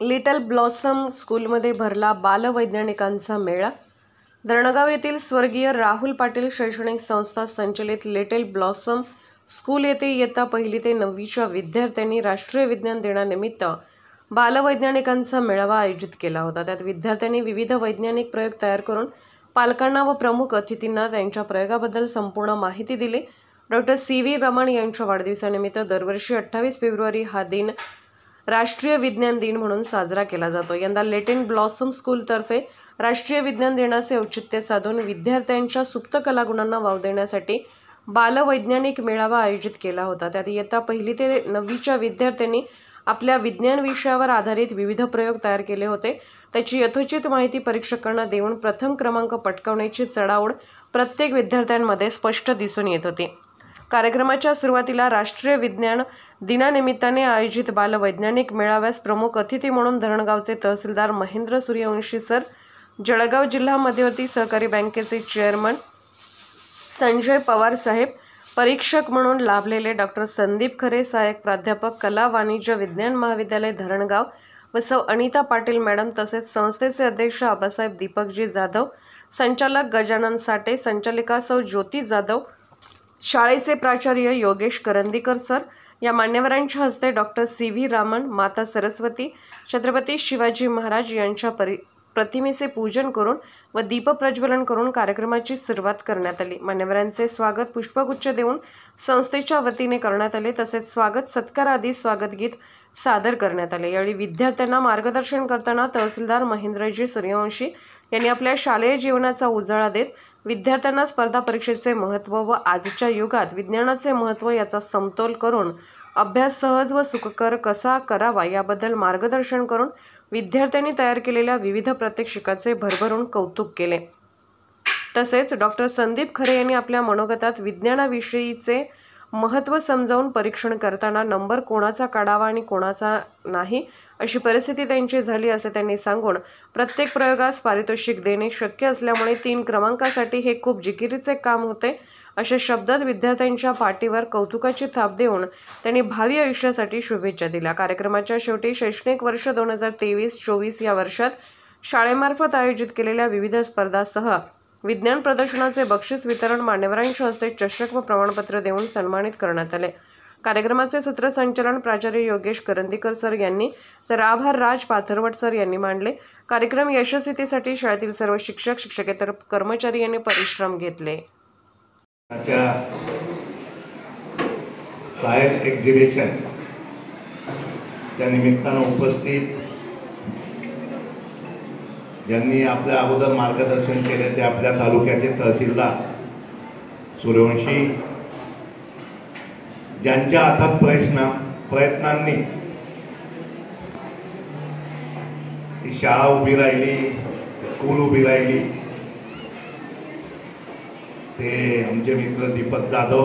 Little blossom स्कूलमध्ये भरला बालवैज्ञानिकांचा मेळा। धरणगाव येथील स्वर्गीय राहुल पाटील शैक्षणिक संस्था संचलित लिटल ब्लॉसम स्कूल येथे इयत्ता 1ली ते 9वीच्या विद्यार्थ्यांनी राष्ट्रीय विज्ञान दिनानिमित्त बालवैज्ञानिकांचा मेळावा आयोजित केला होता। त्यात विद्यार्थ्यांनी विविध वैज्ञानिक प्रयोग तयार करून पालकांना व प्रमुख अतिथींना त्यांच्या प्रयोगाबद्दल संपूर्ण माहिती दिली। डॉक्टर सी.व्ही. रमण यांच्या वाढदिवसानिमित्त दरवर्षी 28 फेब्रुवारी हा दिन राष्ट्रीय विज्ञान दिन म्हणून साजरा केला जातो। यंदा लिटल ब्लॉसम स्कूलतर्फे राष्ट्रीय विज्ञान दिनाचे औचित्य साधून विद्यार्थ्यांच्या सुप्त कलागुणांना वाव देण्यासाठी बालवैज्ञानिक मेळावा आयोजित केला होता। त्यात इयत्ता 1ली ते 9वीच्या विद्यार्थ्यांनी आपल्या विज्ञान विषयावर आधारित विविध प्रयोग तयार केले होते। त्याची यथोचित माहिती परीक्षकांना देऊन प्रथम क्रमांक पटकावण्याची चढाओढ प्रत्येक विद्यार्थ्यांमध्ये स्पष्ट दिसून येत होती। कार्यक्रमाच्या सुरुवातीला राष्ट्रीय विज्ञान दिनानिमित्ताने आयोजित बालवैज्ञानिक मेळाव्यास प्रमुख अतिथी म्हणून धरणगावचे तहसीलदार महेंद्र सूर्यवंशी सर, जळगाव जिल्हा मध्यवर्ती सहकारी बँकेचे चेअरमन संजय पवार साहेब, परीक्षक म्हणून लाभलेले डॉक्टर संदीप खरे, सहाय्यक प्राध्यापक कला वाणिज्य विज्ञान महाविद्यालय धरणगाव व सौ अनिता पाटील मॅडम, तसेच संस्थेचे अध्यक्ष आबासाहेब दीपकजी जाधव, संचालक गजानन साठे, संचालिका सौ ज्योती जाधव, शाळेचे प्राचार्य योगेश करंदीकर सर या मान्यवरांच्या हस्ते डॉक्टर सी.व्ही. रमण, माता सरस्वती, छत्रपती शिवाजी महाराज यांच्या प्रतिमेचे पूजन करून व दीपप्रज्वलन करून कार्यक्रमाची सुरुवात करण्यात आली। मान्यवरांचे स्वागत पुष्पगुच्छ देऊन संस्थेच्या वतीने करण्यात आले। तसेच स्वागत सत्कार आदी स्वागत गीत सादर करण्यात आले। यावेळी विद्यार्थ्यांना मार्गदर्शन करताना तहसीलदार महेंद्रजी सूर्यवंशी यांनी आपल्या शालेय जीवनाचा उजाळा देत विद्यार्थ्यांना स्पर्धा परीक्षेचे महत्त्व व आजच्या युगात विज्ञानाचे महत्त्व याचा समतोल करून अभ्यास सहज व सुखकर कसा करावा याबद्दल मार्गदर्शन करून विद्यार्थ्यांनी तयार केलेल्या विविध प्रात्यक्षिकाचे भरभरून कौतुक केले। तसेच डॉक्टर संदीप खरे यांनी आपल्या मनोगतात विज्ञानाविषयीचे महत्त्व समजावून परीक्षण करताना नंबर कोणाचा काढावा आणि कोणाचा नाही अशी परिस्थिती त्यांची झाली असे त्यांनी सांगून प्रत्येक प्रयोगास पारितोषिक देणे शक्य असल्यामुळे 3 क्रमांकासाठी हे खूप जिकिरीचे काम होते अशा शब्दात विद्यार्थ्यांच्या पाठीवर कौतुकाची थाप देऊन त्यांनी भावी आयुष्यासाठी शुभेच्छा दिल्या। कार्यक्रमाच्या शेवटी शैक्षणिक वर्ष 2023-24 या वर्षात शाळेमार्फत आयोजित केलेल्या विविध स्पर्धांसह विज्ञान प्रदर्शनाचे बक्षीस वितरण मान्यवरांच्या हस्ते चषक व प्रमाणपत्र देऊन सन्मानित करण्यात आले। कार्यक्रमाचे सूत्रसंचालन प्राचार्य योगेश करंदीकर सर यांनी तर आभार राज पाथरवट सर यांनी मांडले। कार्यक्रम यशस्वीतेसाठी शाळेतील सर्व शिक्षक, शिक्षकेतर कर्मचारी यांनी परिश्रम घेतले। सायन्स एक्झिबिशन च्या निमित्तानं उपस्थित ज्यांनी आपल्या अगोदर मार्गदर्शन केले ते आपल्या तालुक्याचे तहसीलदार सूर्यवंशी, ज्यांच्या अथक प्रयत्नांनी ही शाळा उभी राहिली, स्कूल उभी राहिली, ते आमचे मित्र दीपक जाधव,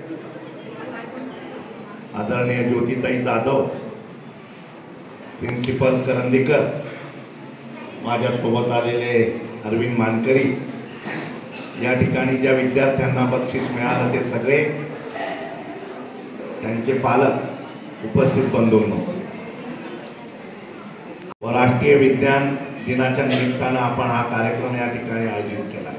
आदरणीय ज्योतिताई जाधव, प्रिन्सिपल करंदीकर, माझ्यासोबत आलेले अरविंद मानकरी, या ठिकाणी ज्या विद्यार्थ्यांना बक्षीस मिळालं ते सगळे, त्यांचे पालक, उपस्थित बंधूंनो व राष्ट्रीय विज्ञान दिनाच्या निमित्तानं आपण हा कार्यक्रम या ठिकाणी आयोजित केला।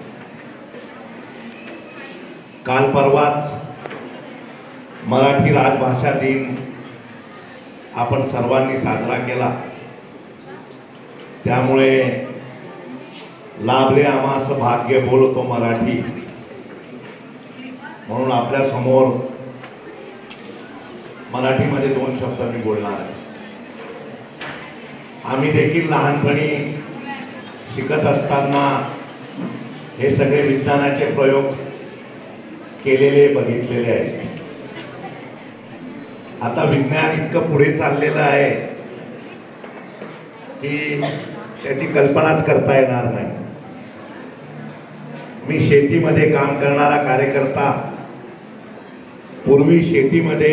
काल परवाच मराठी राजभाषा दिन आपण सर्वांनी साजरा केला, त्यामुळे लाभले आम्हास भाग्य बोलतो मराठी म्हणून आपल्या समोर मराठीमध्ये 2 शब्द मी बोलणार आहे। आम्ही देखील लहानपणी शिकत असताना हे सगळे विज्ञानाचे प्रयोग केलेले बघितलेले आहेत। आता विज्ञान इतकं पुढे चाललेलं आहे की त्याची कल्पनाच करता येणार नाही। मी शेतीमध्ये काम करणारा कार्यकर्ता, पूर्वी शेतीमध्ये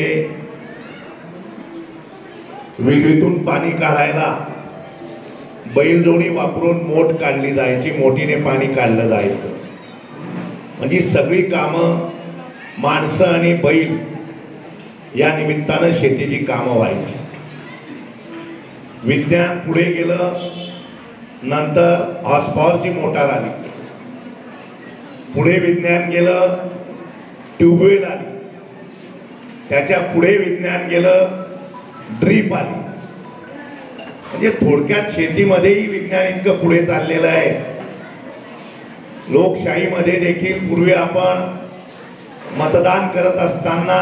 विहिरीतून पाणी काढायला बैलजोडी वापरून मोठ काढली जायची, मोठीने पाणी काढलं जायचं, म्हणजे सगळी कामं माणसं आणि बैल या निमित्तानं शेतीची कामं व्हायची। विज्ञान पुढे गेलं, नंतर हॉर्स पॉवरची मोटार आली, पुढे विज्ञान गेलं, ट्यूबवेल आली, त्याच्या पुढे विज्ञान गेलं, ड्रीप आली. म्हणजे थोडक्यात शेतीमध्येही विज्ञान इतकं पुढे चाललेलं आहे. लोकशाहीमध्ये देखील पूर्वी आपण मतदान करत असताना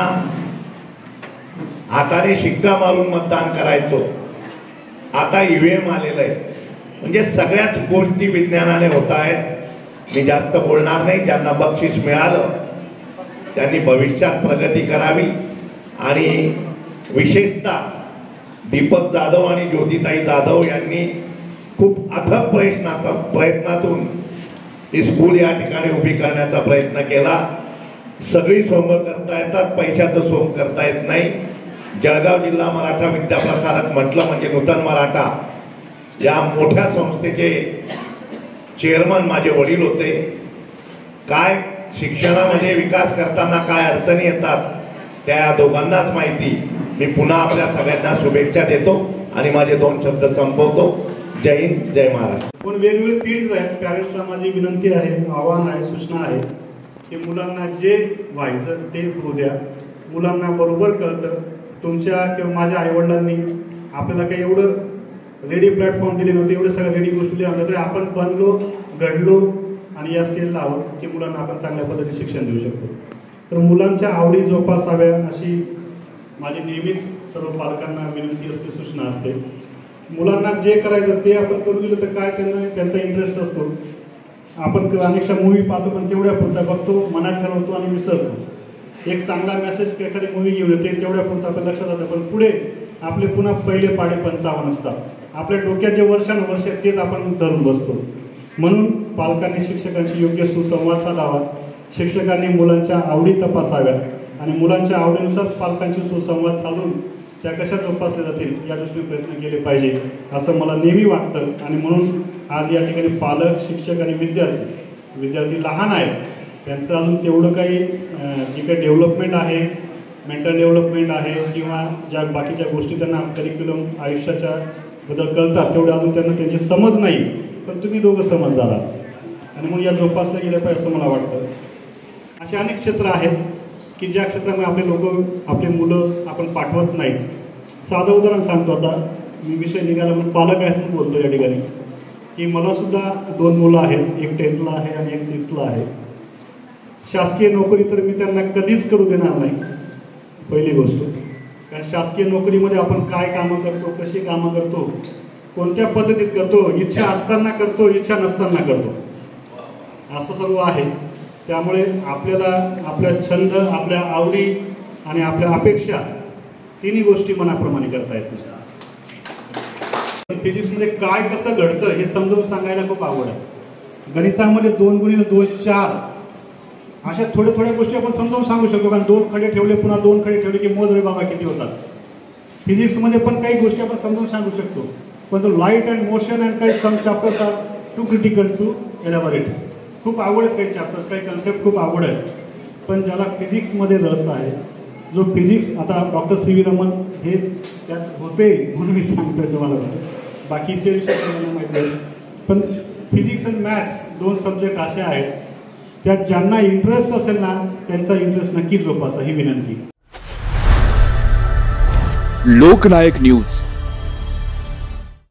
हाताने शिक्का मारून मतदान करायचो, आता ईव्हीएम आलेलं आहे. म्हणजे सगळ्याच गोष्टी विज्ञानाने होत आहेत. मी जास्त बोलणार नाही. ज्यांना बक्षीस मिळालं त्यांनी भविष्यात प्रगती करावी. आणि विशेषतः दीपक जाधव आणि ज्योतिताई जाधव यांनी खूप अथक प्रयत्नातून ही स्कूल या ठिकाणी उभी करण्याचा प्रयत्न केला. सगळी सोंग करता येतात, पैशाचं सोंग करता येत नाही. जळगाव जिल्हा मराठा विद्याप्रसारक म्हटलं म्हणजे नूतन मराठा या मोठ्या संस्थेचे चेअरमन माझे वडील होते. काय शिक्षणामध्ये विकास करताना काय अडचणी येतात त्या दोघांनाच माहिती. मी पुन्हा आपल्या सगळ्यांना शुभेच्छा देतो आणि माझे 2 शब्द संपवतो. जय हिंद, जय महाराष्ट्र. पण वेगवेगळे फील्ड आहेत. पॅरेंट्सला माझी विनंती आहे, आव्हान आहे, सूचना आहे की मुलांना जे व्हायचं ते होऊ द्या. मुलांना बरोबर कळतं. तुमच्या किंवा माझ्या आईवडिलांनी आपल्याला काही एवढं रेडी प्लॅटफॉर्म दिले नव्हते, एवढं सगळं रेडी गोष्टी दिल्या नव्हत्या, तरी आपण बनलो, घडलो आणि या स्टेजला आहोत की मुलांना आपण चांगल्या पद्धतीने शिक्षण देऊ शकतो. तर मुलांच्या आवडी जोपासाव्या अशी माझी नेहमीच सर्व पालकांना विनंती असते, सूचना असते. मुलांना जे करायचं ते आपण करू दिलं तर काय त्यांचा इंटरेस्ट असतो. आपण अनेकशा मूवी पाहतो पण तेवढ्या पुरता बघतो, मनात ठरवतो आणि विसरतो. एक चांगला मेसेज एखादी मूवी घेऊन येते, तेवढ्या पुरता आपल्या लक्षात जातं. पण पुढे आपले पुन्हा पहिले पाढे 55 असतात. आपल्या डोक्यात जे वर्षानुवर्ष तेच आपण धरून बसतो. म्हणून पालकांनी शिक्षकांशी योग्य सुसंवाद साधावा. शिक्षकांनी मुलांच्या आवडी तपासाव्या आणि मुलांच्या आवडीनुसार पालकांशी सुसंवाद साधून त्या कशा जोपासल्या जातील या दृष्टीने प्रयत्न केले पाहिजे असं मला नेहमी वाटतं. आणि म्हणून आज या ठिकाणी पालक, शिक्षक आणि विद्यार्थी लहान आहेत, त्यांचं अजून तेवढं काही जी काही डेव्हलपमेंट आहे, मेंटल डेव्हलपमेंट आहे किंवा ज्या बाकीच्या गोष्टी त्यांना करिक्युलम आयुष्याच्या बद्दल कळतात तेवढं अजून त्यांना त्याची समज नाही. पण तुम्ही दोघं समजदार आहात आणि म्हणून या जोपासल्या गेल्या पाहिजे असं मला वाटतं. असे अनेक क्षेत्र आहेत की ज्या क्षेत्रामध्ये आपले लोक, आपले मुलं आपण पाठवत नाहीत. साधं उदाहरण सांगतो. आता मी विषय निघाला म्हणून पालक आहेत म्हणून बोलतो या ठिकाणी की मला सुद्धा 2 मुलं आहेत. एक 10th ला आहे आणि एक 6th ला आहे. शासकीय नोकरी तर मी त्यांना कधीच करू देणार नाही, पहिली गोष्ट. कारण शासकीय नोकरीमध्ये आपण काय कामं करतो, कशी कामं करतो, कोणत्या पद्धतीत करतो, इच्छा असताना करतो, इच्छा नसताना करतो, असं सर्व आहे. त्यामुळे आपल्याला आपल्या छंद, आपल्या आवडी आणि आपल्या अपेक्षा तिन्ही गोष्टी मनाप्रमाणे करता येतील. फिजिक्समध्ये काय कसं घडतं हे समजावून सांगायला खूप आवड आहे. गणितामध्ये 2 × 2 4 अशा थोड्या गोष्टी आपण समजावून सांगू शकतो. कारण 2 खडे ठेवले, पुन्हा 2 खडे ठेवले की मोज रे बाबा किती होतात. फिजिक्समध्ये पण काही गोष्टी आपण समजावून सांगू शकतो. पण तो लाईट अँड मोशन अँड काही some chapters are too critical to elaborate. खूप आवड आहेत काही चॅप्टर्स, काही कन्सेप्ट खूप आवड आहे. पण ज्याला फिजिक्समध्ये रस आहे, जो फिजिक्स, आता डॉक्टर सी व्ही रमन हे त्यात होते म्हणून मी सांगतोय तुम्हाला, बाकीचे विषय मला माहिती आहे. पण फिजिक्स अँड मॅथ्स 2 सब्जेक्ट असे आहेत त्यात ज्यांना इंटरेस्ट असेल ना त्यांचा इंटरेस्ट नक्की जोपासा ही विनंती. लोकनायक न्यूज